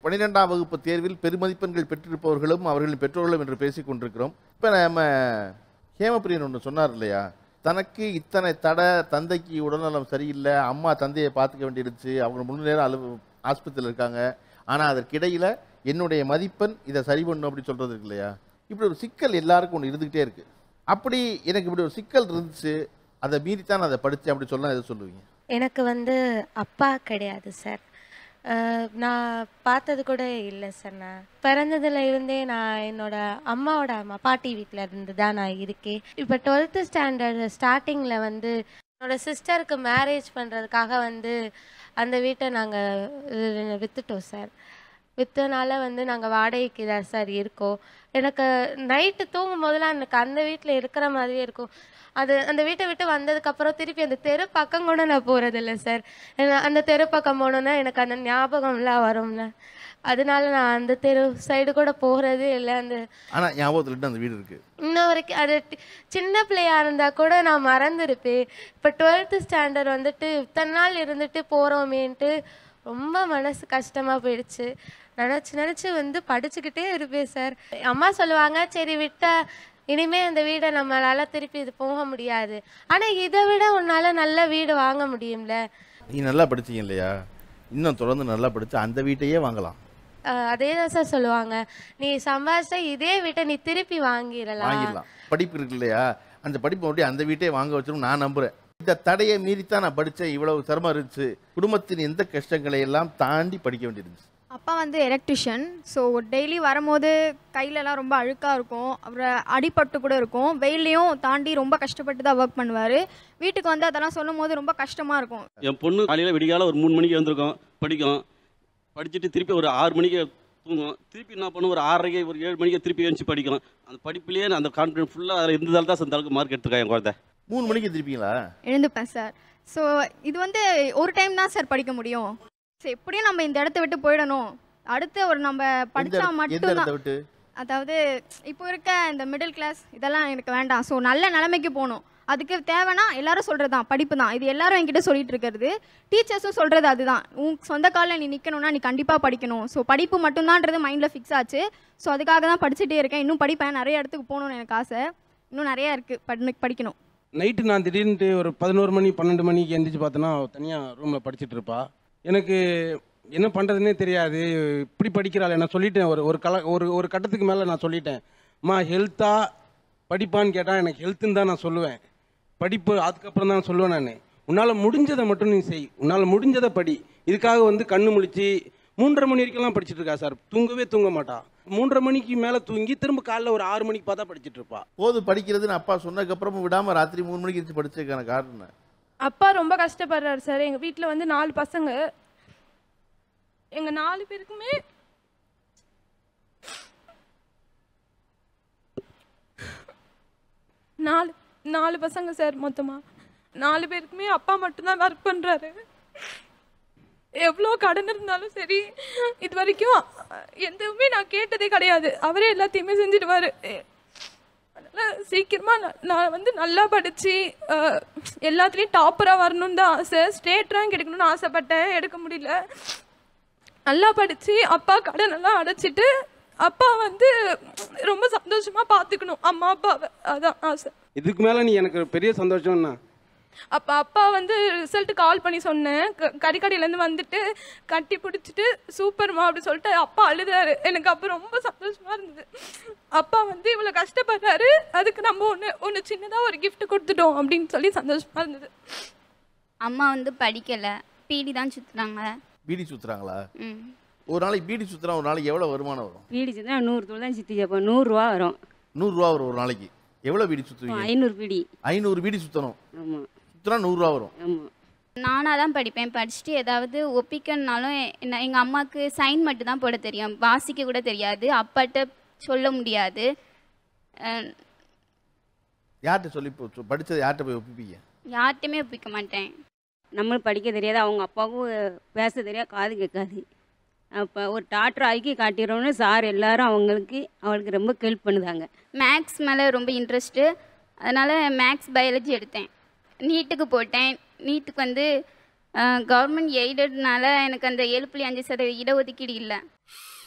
12ஆம் வகுப்பு தேர்வில் பெருமதிப்பெண்கள் பெற்றிருப்பவர்களும் அவர்களின் பெற்றோர்களும் என்று பேசிக் கொண்டிருக்கிறோம். இப்போ நம்ம ஹேமபிரியன் ஒன்று சொன்னார் இல்லையா, தனக்கு இத்தனை தடை, தந்தைக்கு உடல்நலம் சரியில்லை, அம்மா தந்தையை பார்த்துக்க வேண்டியிருந்துச்சு, அவங்க முழு நேரம் ஆஸ்பத்திரியில் இருக்காங்க, ஆனால் அதற்கிடையில் என்னுடைய மதிப்பெண் இதை சரி பண்ணும் அப்படி சொல்கிறது இருக்கு இல்லையா. இப்படி ஒரு சிக்கல் எல்லாருக்கும் ஒன்று இருந்துக்கிட்டே இருக்குது. அப்படி எனக்கு இப்படி ஒரு சிக்கல் இருந்துச்சு, அதை மீறித்தான் நான் அதை படித்தேன் அப்படி சொன்னால் எதை சொல்லுவீங்க? எனக்கு வந்து அப்பா கிடையாது சார். நான் பார்த்தது கூட இல்லை சார். நான் பிறந்ததுல இருந்தே நான் என்னோட அம்மாவோட பாட்டி வீட்டில் இருந்து தான் நான் இருக்கேன். இப்போ 12th ஸ்டாண்டர்ட் ஸ்டார்டிங்கில் வந்து என்னோட சிஸ்டருக்கு மேரேஜ் பண்ணுறதுக்காக வந்து அந்த வீட்டை நாங்கள் விற்றுட்டோம் சார். விற்றனால வந்து நாங்கள் வாடகைக்கு தான் சார் இருக்கோம். எனக்கு நைட்டு தூங்கும் போதெல்லாம் எனக்கு அந்த வீட்டில் இருக்கிற மாதிரியே இருக்கும். அந்த வீட்டை விட்டு வந்ததுக்கப்புறம் திருப்பி அந்த தெரு பக்கம் கூட நான் போகிறதில்ல சார். அந்த தெரு பக்கம் போனோன்னா எனக்கு அந்த ஞாபகம்லாம் வரும்ல, அதனால நான் அந்த தெரு சைடு கூட போகிறதே இல்லை. ஆனால் ஞாபகத்தில் அந்த வீடு இருக்குது இன்ன வரைக்கும். அது சின்ன பிள்ளையாக இருந்தால் கூட நான் மறந்துருப்பேன். இப்போ 12th ஸ்டாண்டர்ட் வந்துட்டு இத்தனை நாள் இருந்துட்டு போகிறோமேன்ட்டு ரொம்ப மனசு கஷ்டமாக போயிடுச்சு. நினச்சி வந்து படிச்சுக்கிட்டே இருப்பேன் சார். அம்மா சொல்லுவாங்க, சரி விட்டா இனிமே அந்த வீடை நம்மளால திருப்பி இது போக முடியாது, ஆனால் இதை விட உன்னால நல்ல வீடு வாங்க முடியும்ல. நீ நல்லா படிச்சீங்க இல்லையா, இன்னும் தொடர்ந்து நல்லா படிச்சு அந்த வீட்டையே வாங்கலாம். அதே தான் சார் சொல்லுவாங்க, நீ சம்பாதிச்சா இதே வீட்டை நீ திருப்பி வாங்கிடலாம். படிப்பு இருக்கு இல்லையா, அந்த படிப்பு அப்படி அந்த வீட்டையே வாங்க வச்சிடும் நான் நம்புறேன். இந்த தடையை மீறித்தான் நான் படித்தேன், இவ்வளவு சிரமம் இருந்துச்சு, குடும்பத்தின் எந்த கஷ்டங்களை எல்லாம் தாண்டி படிக்க வேண்டியிருந்துச்சு. அப்பா வந்து எலக்ட்ரிஷியன். ஸோ டெய்லி வரும்போது கையிலலாம் ரொம்ப அழுக்காக இருக்கும், அப்புறம் அடிபட்டு கூட இருக்கும். வெயிலையும் தாண்டி ரொம்ப கஷ்டப்பட்டு தான் ஒர்க் பண்ணுவார். வீட்டுக்கு வந்து அதெல்லாம் சொல்லும் போது ரொம்ப கஷ்டமாக இருக்கும். என் பொண்ணு காலையில் விடிகால ஒரு 3 மணிக்கு வந்திருக்கோம், படிச்சுட்டு திருப்பி ஒரு 6 மணிக்கு தூங்கும், திருப்பி என்ன பண்ணும் ஒரு 6:30 ஒரு 7 மணிக்கு திருப்பி எழுந்து படிக்கும். அந்த படிப்புலேயே அந்த கான்ஃபிடன்ஸ் ஃபுல்லாக அதில் இருந்ததால் தான் அந்த அளவுக்கு மார்க் எடுத்துருக்கேன் என் குழந்தை. 3 மணிக்கு திருப்பிங்களா? எழுந்துப்பேன் சார். ஸோ இது வந்து ஒரு டைம் தான் சார் படிக்க முடியும். ஸோ எப்படியும் நம்ம இந்த இடத்த விட்டு போயிடணும், அடுத்து ஒரு நம்ம படித்தா மட்டும்தான். அதாவது இப்போ இருக்க இந்த மிடில் கிளாஸ் இதெல்லாம் எனக்கு வேண்டாம். ஸோ நல்ல நிலைமைக்கு போகணும், அதுக்கு தேவைன்னா எல்லாரும் சொல்கிறது தான் படிப்பு தான். இது எல்லாரும் என்கிட்ட சொல்லிட்டு இருக்கிறது, டீச்சர்ஸும் சொல்கிறது அதுதான். உன் சொந்த காலில் நீ நிற்கணும்னா நீ கண்டிப்பாக படிக்கணும். ஸோ படிப்பு மட்டும்தான்றது மைண்டில் ஃபிக்ஸ் ஆச்சு. ஸோ அதுக்காக தான் படிச்சுட்டே இருக்கேன். இன்னும் படிப்பேன், நிறைய இடத்துக்கு போகணுன்னு எனக்கு ஆசை, இன்னும் நிறையா இருக்குது படிக்கணும். நைட்டு நான் திடீர்னுட்டு ஒரு 11 மணி 12 மணிக்கு எழுந்திரிச்சு பார்த்தோன்னா தனியாக ரூமில் படிச்சுட்டு இருப்பா. எனக்கு என்ன பண்ணுறதுனே தெரியாது, இப்படி படிக்கிறாள். நான் சொல்லிட்டேன் ஒரு கட்டத்துக்கு மேலே நான் சொல்லிட்டேன், அம்மா ஹெல்த்தாக படிப்பான்னு கேட்டால் எனக்கு ஹெல்த்துன்னு தான் நான் சொல்லுவேன், படிப்பு அதுக்கப்புறம் தான் சொல்லுவேன். நான் உன்னால் முடிஞ்சதை மட்டும் நீ செய், உன்னால் முடிஞ்சதை படி. இதுக்காக வந்து கண்ணு முழிச்சு 3:30 மணி வரைக்கும்லாம் படிச்சுட்டு இருக்கா சார். தூங்கவே தூங்க மாட்டா. 3:30 மணிக்கு மேலே தூங்கி திரும்ப காலைல ஒரு 6 மணிக்கு பார்த்தா படிச்சுட்டு இருப்பா. போது படிக்கிறதுன்னு அப்பா சொன்னதுக்கப்புறமும் விடாமல் ராத்திரி 3 மணிக்கு இருந்துச்சு படிச்சதுக்கான காரணம்? அப்பா ரொம்ப கஷ்டப்படுறாரு சார். எங்கள் வீட்டில் வந்து 4 பசங்க, எங்கள் 4 பேருக்குமே நாலு பசங்க சார். மொத்தமாக 4 பேருக்குமே அப்பா மட்டும்தான் ஒர்க் பண்ணுறாரு. எவ்வளோ கடன் இருந்தாலும் சரி, இது வரைக்கும் எதுவுமே நான் கேட்டதே கிடையாது, அவரே எல்லாத்தையுமே செஞ்சுடுவார். அதனால் சீக்கிரமாக நான் வந்து நல்லா படித்து எல்லாத்துலேயும் டாப்பராக வரணுன்னு தான் ஆசை. ஸ்டேட் ரேங்க் எடுக்கணும்னு ஆசைப்பட்டேன், எடுக்க முடியல. நல்லா படித்து அப்பா கடனெல்லாம் அடைச்சிட்டு அப்பா வந்து ரொம்ப சந்தோஷமாக பார்த்துக்கணும் அம்மா அப்பாவை, அதான் ஆசை. இதுக்கு மேலே நீ எனக்கு பெரிய சந்தோஷம்னா அப்பா வந்து ரிசல்ட்டு கால் பண்ணி சொன்னேன், கறிக்கடையிலேருந்து வந்துட்டு கட்டி பிடிச்சிட்டு சூப்பர்மா அப்படி சொல்லிட்டு அப்பா அழுதாரு. எனக்கு அப்போ ரொம்ப சந்தோஷமாக இருந்தது. அப்பா வந்து இவ்வளோ கஷ்டப்படுறாரு, அதுக்கு நம்ம ஒன்று சின்னதாக ஒரு கிஃப்ட் கொடுத்துட்டோம் அப்படின்னு சொல்லி சந்தோஷமாக இருந்தது. அம்மா வந்து படிக்கலை, பீடி தான் சுற்றுறாங்க. பீடி சுற்றுறாங்களா? ஒரு நாளைக்கு பீடி சுற்றுறா, ஒரு நாளைக்கு எவ்வளோ வருமானம் வரும்? பீடி சுற்றினா 100 தூள் தான் சுற்றி கேட்போம், 100 ரூபா வரும். 100 ரூபா வரும் ஒரு நாளைக்கு. எவ்வளோ பீடி சுற்றுவீங்க? 500 பீடி. 500 பீடி சுற்றணும். ஆமாம், சுற்றினா 100 ரூபா வரும். ஆமாம். நானாக தான் படிப்பேன். படிச்சுட்டு ஏதாவது ஒப்பிக்கணுனாலும் எங்கள் அம்மாவுக்கு சைன் மட்டும் தான் போட தெரியும், வாசிக்க கூட தெரியாது. அப்பாட்ட சொல்ல முடியாது. யார்கிட்ட சொல்லி படித்தது யார்கிட்ட போய் ஒப்பிப்பீங்க? யார்கிட்டையுமே ஒப்பிக்க மாட்டேன். நம்மளும் படிக்க தெரியாது, அவங்க அப்பாவுக்கும் பேச தெரியாது, காது கேட்காது. அப்போ ஒரு டாக்டர் ஆக்கி காட்டிடுறோன்னு சார் எல்லாரும் அவளுக்கு ரொம்ப ஹெல்ப் பண்ணுதாங்க. மேக்ஸ் மேலே ரொம்ப இன்ட்ரெஸ்ட்டு, அதனால் மேக்ஸ் பயாலஜி எடுத்தேன். நீட்டுக்கு போட்டேன். நீட்டுக்கு வந்து கவர்மெண்ட் எய்டட்னால எனக்கு அந்த 7.5% இடஒதுக்கீடு இல்லை.